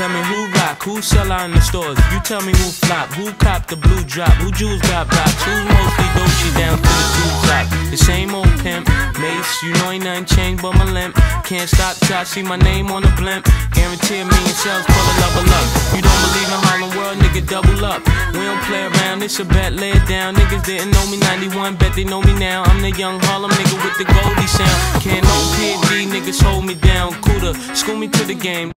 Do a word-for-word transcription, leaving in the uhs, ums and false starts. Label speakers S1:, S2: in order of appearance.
S1: tell me who rock, who sell out in the stores. You tell me who flop, who cop the blue drop, who jewels got blocks, who's mostly Dolce down to the two top. The same old pimp, Mace, you know ain't nothing changed but my limp. Can't stop till I see my name on the blimp. Guarantee a million sales, pull a level up. You don't believe in Harlem World, nigga, double up. We don't play around, it's a bet, lay it down. Niggas didn't know me ninety-one, bet they know me now. I'm the young Harlem nigga with the Goldie sound. Can't no P H D, niggas hold me down. Cooler, school me to the game.